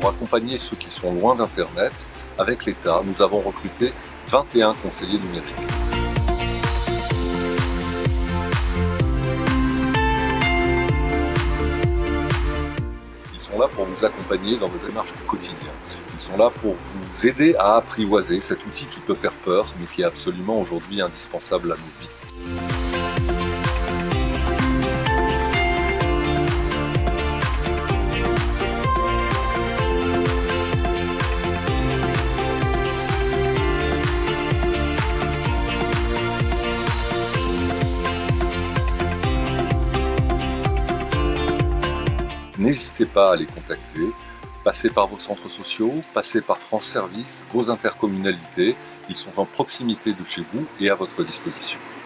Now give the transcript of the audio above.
pour accompagner ceux qui sont loin d'Internet. Avec l'État, nous avons recruté 21 conseillers numériques. Ils sont là pour vous accompagner dans vos démarches du quotidien. Ils sont là pour vous aider à apprivoiser cet outil qui peut faire peur, mais qui est absolument aujourd'hui indispensable à nos vies. N'hésitez pas à les contacter, passez par vos centres sociaux, passez par France Service, vos intercommunalités, ils sont en proximité de chez vous et à votre disposition.